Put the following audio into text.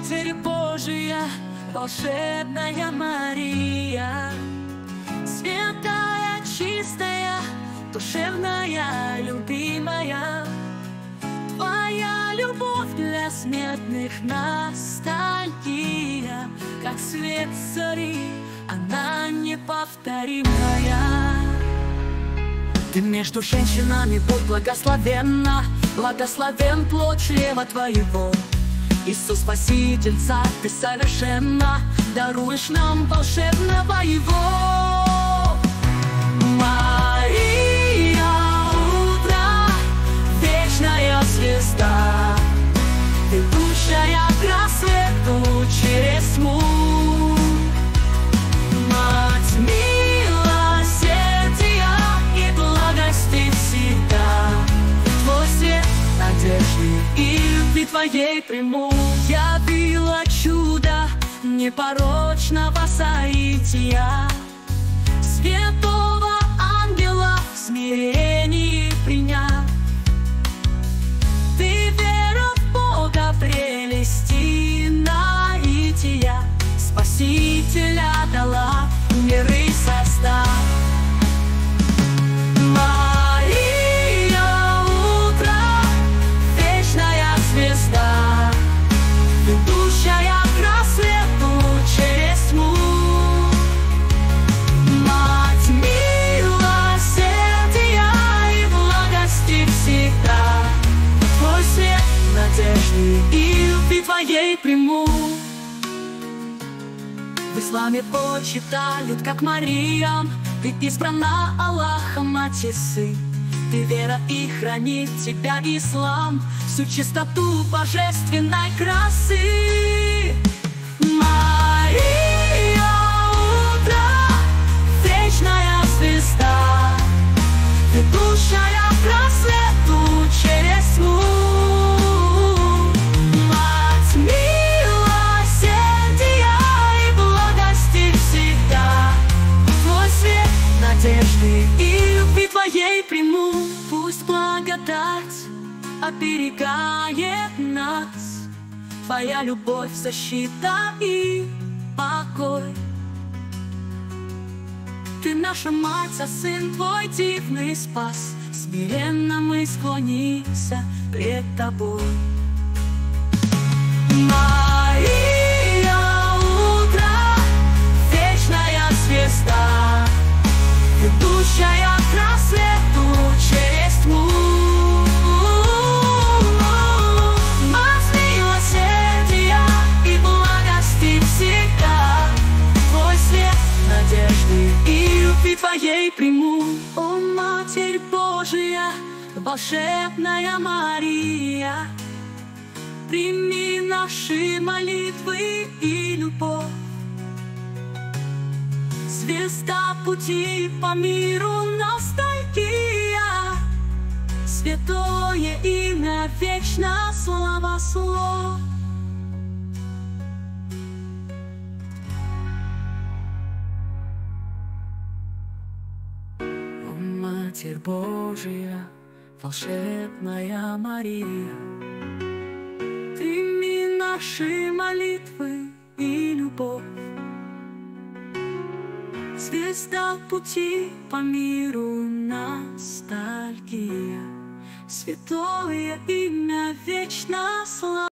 Матерь Божия, волшебная Мария, святая, чистая, душевная, любимая, Твоя любовь для смертных ностальгия, как свет зари, она неповторимая. Ты между женщинами будь благословенна, благословен плод чрева Твоего. Иисус Спаситель, Царь, Ты совершенно даруешь нам волшебного Его. Мария, утро, вечная звезда, ведущая к рассвету через тьму. Мать милосердия и благости всегда, Твой свет надежды и любви Твоей приму. Явила чудо непорочного соития, святого ангела в смирении приняв. Ты вера в Бога прелести наития, Спасителя дала миры создав. Ведущая к рассвету через тьму. Мать милосердия и благости всегда, Твой свет надежды и любви Твоей приму. В исламе почитают, как Мариям, Ты избрана Аллахом, мать и сын. Ты вера и хранит тебя ислам, всю чистоту божественной красы. Мария, утро, вечная звезда, ведущая к рассвету через тьму. Мать милосердия и благости всегда, Твой свет надежды и любви Твоей приму. Пусть благодать оберегает нас, Твоя любовь, защита и покой. Ты наша мать, а сын Твой дивный спас, смиренно мы склонимся пред Тобой. Мария, утро, вечная звезда, ведущая к рассвету через тьму. Мать милосердия и благости всегда, Твой свет надежды и любви Твоей приму. О, Матерь Божия, волшебная Мария, прими наши молитвы и любовь. Звезда пути по миру ностальгия, святое имя вечно слава слов. О, Матерь Божия, волшебная Мария, прими наши молитвы и любовь. Звезда пути по миру ностальгия, святое имя вечно слава.